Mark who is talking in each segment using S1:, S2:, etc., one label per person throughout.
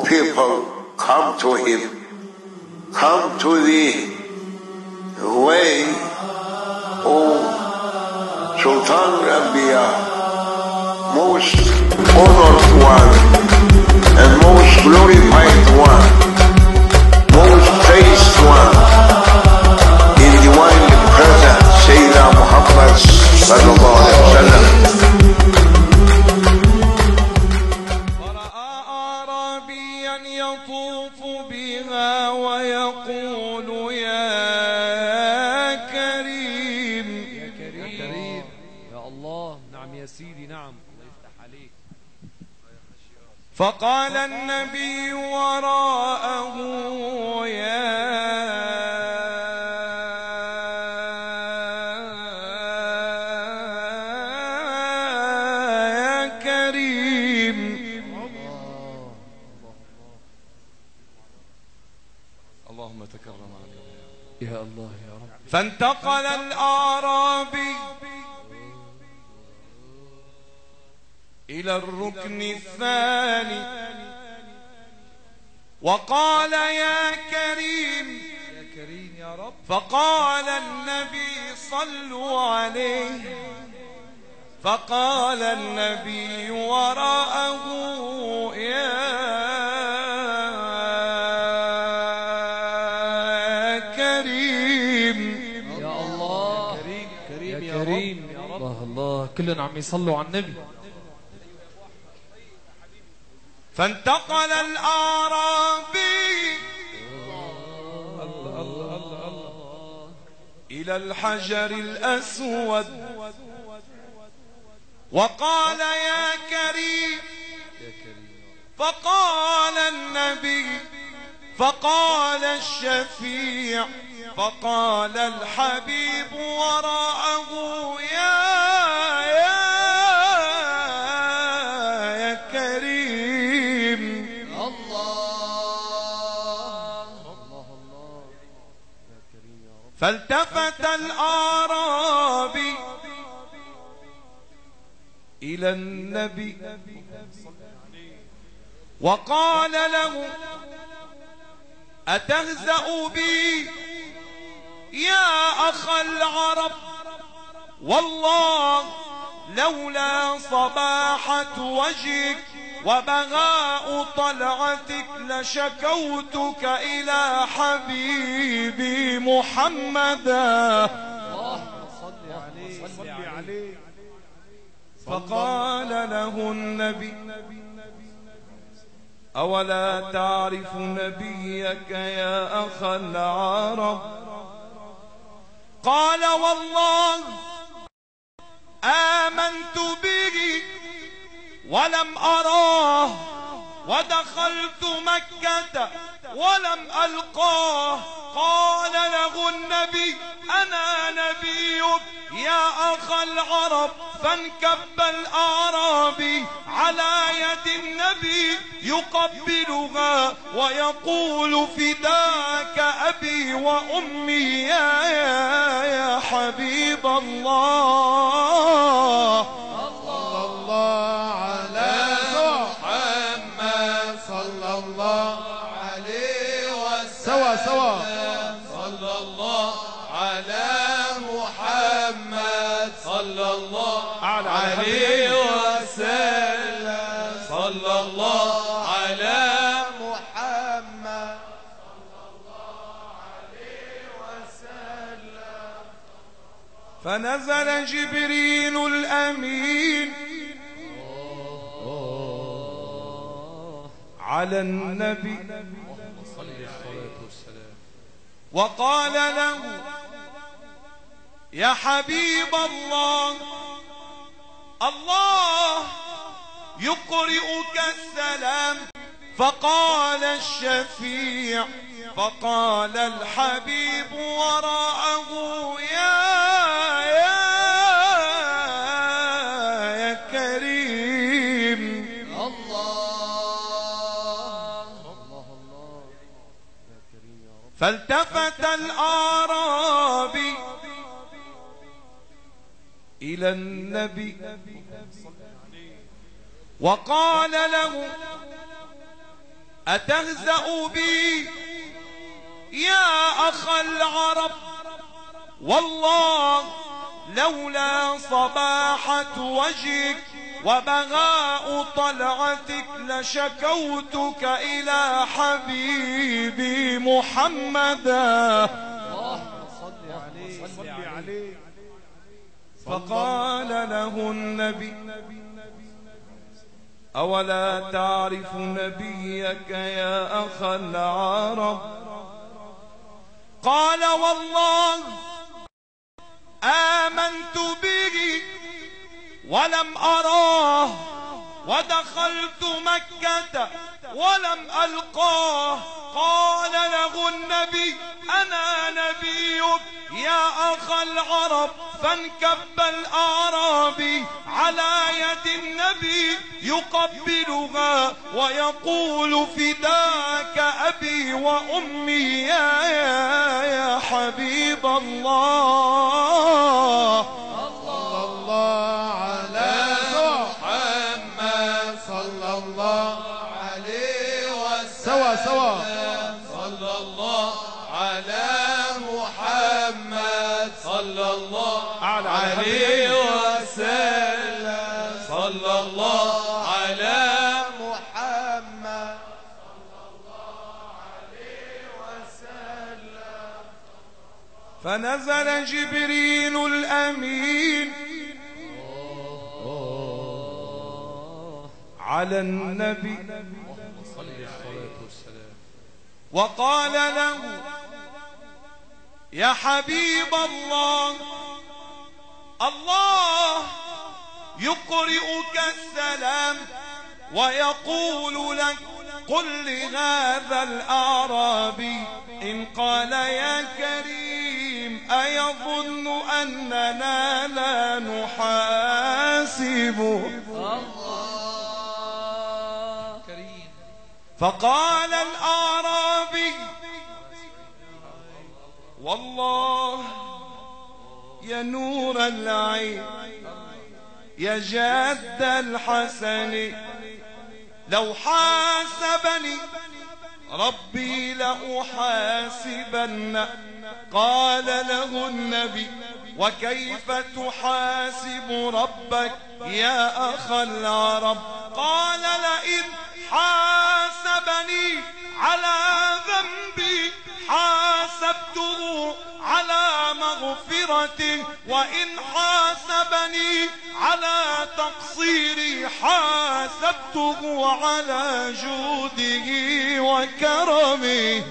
S1: people, come to him. Come to the way, O Sultan Anbiya, most honored one and most glorified one, most praised one, in divine presence, Sayyidina Muhammad sallallahu alaihi wasallam.
S2: ورأى أعرابيا يطوف بها ويقول يا كريم.
S3: يا كريم يا الله. نعم يا سيدي، نعم، الله يفتح عليك.
S2: فقال النبي وراءه يا كريم. اللهم تكرم علينا
S3: يا الله يا رب.
S2: فانتقل الأعرابي إلى الركن الثاني وقال يا كريم.
S3: يا كريم يا رب.
S2: فقال النبي صلوا عليه. فقال النبي وراءه يا كريم.
S3: يا الله. كريم كريم يا كريم يا رب. الله الله، كلنا عم يصلوا على النبي.
S2: فانتقل الأعرابي إلى الحجر الأسود وقال يا كريم. فقال النبي. فقال الشفيع. فقال الحبيب وراءه يا كريم. فالتفت الأعرابي إلى النبي وقال له أتهزأ بي يا أخ العرب؟ والله لولا صباحة وجهك وبغاء طلعتك لشكوتك إلى حبيبي محمدا.
S3: صل عليه.
S2: فقال له النبي أولا تعرف نبيك يا أخ العرب؟ قال والله آمنت به ولم أراه ودخلت مكة ولم ألقاه. قال له النبي أنا نبيك يا أخ العرب. فانكب الأعرابي على يد النبي يقبلها ويقول فداك أبي وأمي يا حبيب الله.
S4: صلى الله على محمد صلى الله عليه وسلم. سوا صلى الله على محمد صلى الله عليه وسلم. صلى الله على محمد صلى الله عليه وسلم.
S2: فنزل جبريل الأمين على النبي وقال له يا حبيب الله الله يقرئك السلام. فقال الشفيع. فقال الحبيب وراءه يا كريم. فالتفت الأعرابي إلى النبي وقال له أتهزأ بي يا أخا العرب؟ والله لولا صباحة وجهك وبغاء طلعتك لشكوتك إلى حبيبي محمدا.
S4: صل عليه.
S2: فقال له النبي: أولا تعرف نبيك يا أخا العرب؟ قال: والله آمنت به ولم أراه، ودخلت مكة ولم ألقاه. قال له النبي: أنا نبيك يا أخا العرب. فانكب الأعرابي على يد النبي يقبلها ويقول: فداك أبي وأمي يا حبيب الله.
S4: صلى الله على محمد صلى الله عليه وسلم. سوا صلى الله على محمد صلى الله عليه وسلم. صلى الله على محمد صلى الله عليه وسلم.
S2: فنزل جبريل الأمين على النبي وقال له: يا حبيب الله، الله يقرئك السلام ويقول لك: قل لهذا الأعرابي إن قال يا كريم أيظن أننا لا نحاسبه؟ فقال الأعرابي: والله يا نور العين يا جد الحسن، لو حاسبني ربي لأحاسبن. قال له النبي: وكيف تحاسب ربك يا أخا العرب؟ قال: لئن حاسبني على ذنبي حاسبته على مغفرته، وإن حاسبني على تقصيري حاسبته على جوده وكرمه.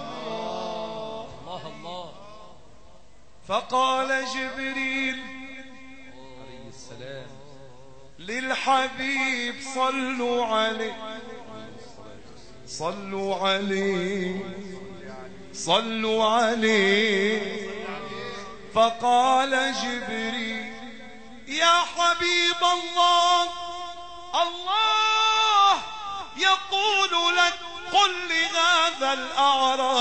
S3: الله.
S2: فقال جبريل
S3: عليه السلام:
S2: للحبيب صلوا عليه، صلوا عليه، صلوا عليه. فقال جبريل: يا حبيب الله، الله يقول لك: قل لهذا الأعرابي